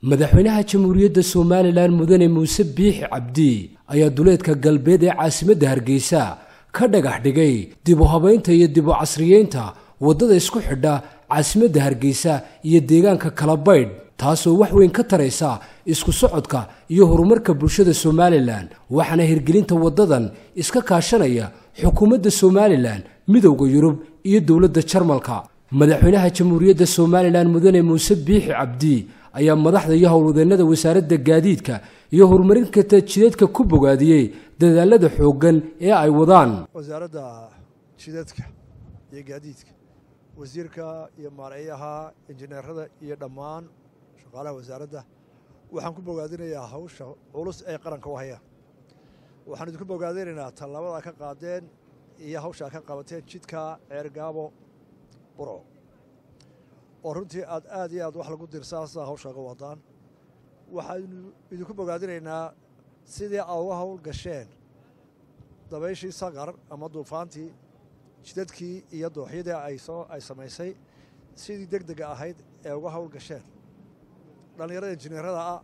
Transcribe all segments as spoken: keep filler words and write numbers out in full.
madaxweynaha jamhuuriyadda Soomaaliland mudane Muuse Biixi Cabdi ayaa duleedka galbeed ee caasimadda Hargeysa ka dhagax dhigay dib u habeynta iyo dib u casriyeynta wadada isku xidha caasimadda Hargeysa iyo deegaanka Kalabaydh taasoo wax weyn ka taraysa isku socodka iyo horumarka bulshada Soomaaliland waxaana hirgelinta wadadan iska kaashanaya xukuumadda Soomaaliland midowga Yurub iyo dawladda Jarmalka madaxweynaha jamhuuriyadda Soomaaliland mudane Muuse Biixi Cabdi ayaa madaxda iyo howlwadeennada wasaaradda gaadiidka iyo horumarinta jidadka ku bogaadiyay dadaalada xooggan ee ay wadaan wasaaradda jidadka iyo gaadiidka wasiirka iyo maareeyaha injineerada iyo dhammaan shaqaalaha wasaaradda waxaan ku bogaadinayaa hawsha culus ee qaranka u haya waxaan idinku bogaadinaynaa tallaabada ka qaadeen iyo hawsha ka qabateen jidka Ceergaabo Burco oo runtii aad aad iyo aad wax lagu dirsaasa hawsha ka wadaan waxaan idinku bogaadinaynaa sidii aad uga hawl gasheen dabayshii sagar ama duufaantii jidadkii iyo dooxyadii ay soo ay samaysay sidii degdega ahayd ee uga hawl gasheen dhalinyarada injineerada ah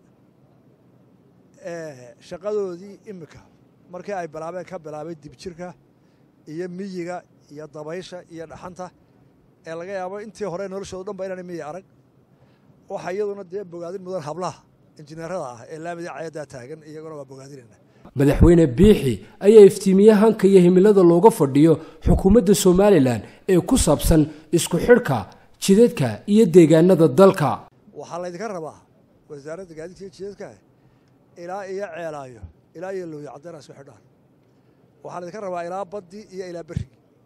ee shaqadoodii imika markii ay bilaabeen ka bilaabay dib jirka iyo miyiga iyo dabaysha iyo dhaxanta ee laga yaabo intii hore noloshooda dhanba inaan miyi arag waxa iyaduna dee bogaadin mudan hablaha injineerada ah ee laamida cayada taagan iyaguna waa bogaadinayna madaxweyne Biixi ayaa iftiimiyay hanka iyo himilada looga fadhiyo xukuumadda Soomaaliland ee ku saabsan isku xidhka jidadka iyo deegaanada dalka waxaa la idinka rabaa wasaaradda gaadiidka iyo jidadka ilaa iyo ceelaayo ilaa iyo loo yacdana isku xidhaan waxaa la idinka rabaa ilaa baddi iyo ilaa berri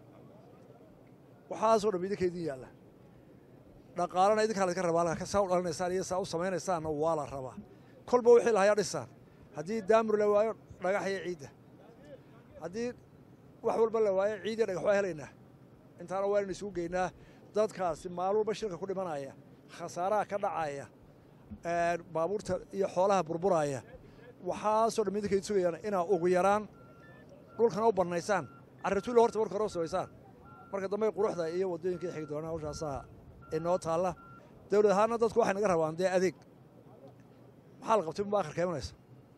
waxaasoo dhan idinka idin yaalla dhaqaalana idinkaa la idinka rabaa ka saa u dhalinaysaan iyo saa u samaynaysaanna waa la rabaa kolba wixii lahayaa dhisaan haddii daamur la waayo dhagax iyo ciidda haddii wax walba la waayo ciid iyo dhagax waa helaynaa intaana waa inaynu isugu geynaa dadkaasi maalin walba shilka ku dhimanaya khasaaraha ka dhacaya baabuurta iyo xoolaha burburaya waxaasoo dhan idinka idin sugayaan inaa ugu yaraan dhulkana u bannaysaan carratuulla horta marka hore u samaysaan marka dambe quruxda iyo waddooyinka xigi doona hawshaasaa inoo taalla dawlad ahaanna dadku waxay naga rabaan dee adeeg maxaa la qabtay unba akhirka imanaysa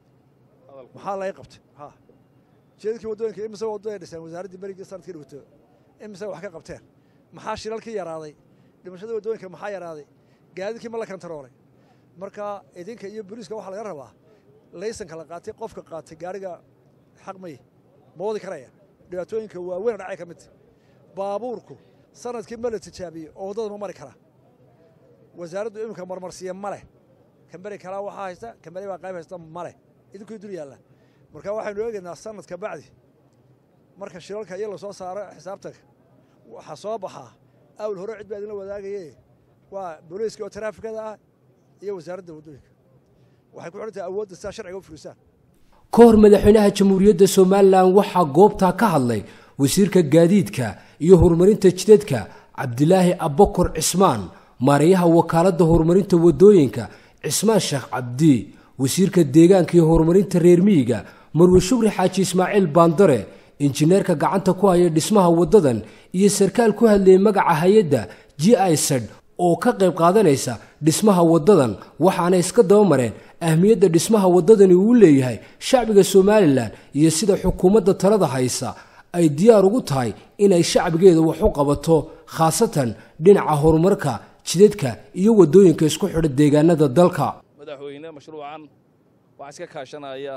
maxaa laga qabtay ha jeedkii waddooyinka imise waddooyin dhiseen wasaaraddii berigii sanadkii dhigto imise wax ka qabteen maxaa shilalkii yaraaday dhimashada waddooyinka maxaa yaraaday gaadiidkii ma la kantaroolay marka idinka iyo booliiska waxaa laga rabaa laysanka la qaatay qofka qaatay gaariga xaq may ma wadi karaya dhibaatooyinka waaweyn dhacay ka mid baabuurku sanadkii ma la tijaabiyey oo waddada ma mari kara wasaaraddu iminka marmarsiya ma leh kamberi kalaa waxaa haysta kamberi baa qayb haysta ma leh idinkuu dul yaalla marka waxaynu eegaynaa sanadka bacdi marka shilalka iyo la soo saaro xisaabtanka waxaa soo baxaa awl hore cid baa idinla wadaagaye waa booliiska oo taraafikada ah iyo wasaaradda waddooyinka waxay ku xidhantahay awoodda sidaa sharciga u fulisaan ka hor madaxweynaha jamhuuriyadda Soomaaliland waxaa goobtaa ka hadlay wasiirka gaadiidka iyo horumarinta jidadka Cabdilaahi Abakar Cismaan maareeyaha wakaaladda horumarinta waddooyinka Cismaan Sheekh Cabdi wasiirka deegaanka iyo horumarinta reer miyiga Marwe Shukri Xaaji Ismaaciil Baandare injineerka gacanta ku haya dhismaha wadadan iyo sarkaal ku hadlay magaca hay'adda G I Z oo ka qayb qaadanaysa dhismaha wadadan waxaana iska daba mareen ahmiyadda dhismaha wadadani uu leeyahay shacbiga Soomaaliland iyo sida xukuumadda talada haysa ay diyaar ugu tahay inay shacbigeeda wax u qabato khaasatan dhinaca horumarka jidadka iyo waddooyinka isku xidha deegaanada dalka madaxweyne mashruucan waxa iska kaashanaya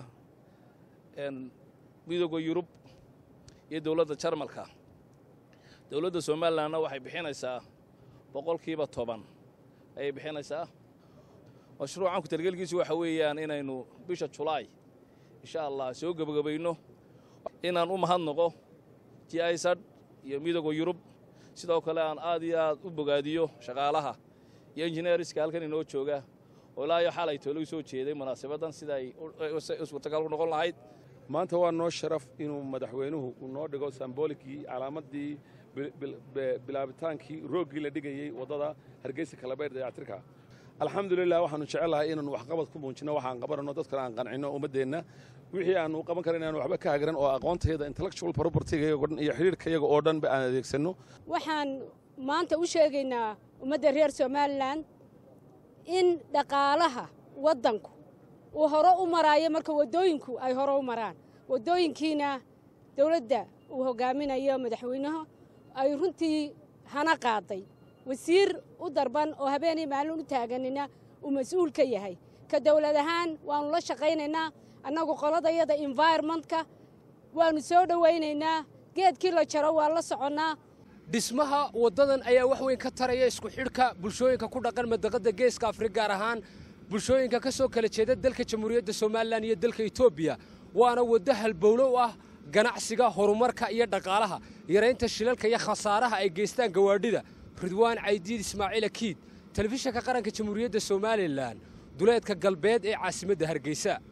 in midowga Yurub iyo dawladda Jarmalka dawladda Soomaalilandna waxay bixinaysaa boqolkiiba toban ay bixinaysaa mashruucan ku talgalkiisu waxa weeyaan inaynu bisha July insha Allah soo gabagabayno inaan u mahadnaqo G I Z iyo midowga Yurub sidoo kale aan aad iyo aad u bogaadiyo shaqaalaha iyo injineeriska halkan inoo jooga oo ilaahay xalay toolo soo jeeday munaasabadan sida ay suurtagal u noqon lahayd maanta waa noo sharaf inuu madaxweynuhu uu noo dhigo symbolickii calaamadii bilaabitaankii roogii la dhigayay wadada Hargeysa Kalabaydh dayactirka alxamdulillah waxaanu jecelahay inaan wax qabad ku muujino waxaan qabanno dadkana aan qancino ummadeena wixii aan u qaban karin inaan waxba ka hagran oo aqoonteeda intellectual property-ga iyo xiriirkayaga oo dhan ba aan adeegsano waxaan maanta u sheegaynaa ummadda reer Soomaaliland in dhaqaalaha waddanku uu hore u maraayo marka waddooyinku ay hore u maraan waddooyinkiina dawladda uu hogaaminayo madaxweynaha ay runtii hana qaaday wasiir u darban oo habeenii maalin u taaganina uu mas'uul ka yahay ka dawlad ahaan waanu la shaqaynaynaa annagu qoladayada environmentka waanu soo dhowaynaynaa geedkii la jaro waa la soconnaa dhismaha waddadan ayaa wax weyn ka taraya isku xidhka bulshooyinka ku dhaqan madaqadda geeska afrika gaar ahaan bulshooyinka ka soo kala jeeda dalka jamhuuriyadda somalilan iyo dalka etoobiya waana waddo halbowlo u ah ganacsiga horumarka iyo dhaqaalaha yaraynta shilalka iyo khasaaraha ay geystaan gawaadhida ridwaan caydiid ismaaciil akiid telefishinka qaranka jamhuuriyadda somalilan duleedka galbeed ee caasimadda hargeysa.